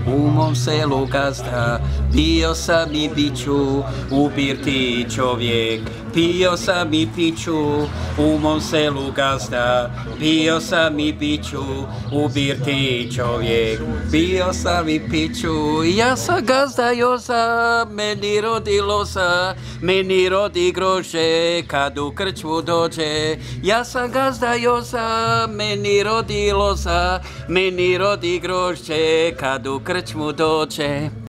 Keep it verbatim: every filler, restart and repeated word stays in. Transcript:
u mom selu gazda. Pio sam i piću, upir ti čovjek. Pio sam i piću, u mom selu gazda. Pio sam i piću, upir ti čovjek. Pio sam i piću, ja sam gazda Joza, meni rodi loza, meni rodi grožđe, kad u krčmu dođe. Ja sam gazda Joza, meni rodi loza, meni rodi grožđe, kad u krčmu dođe.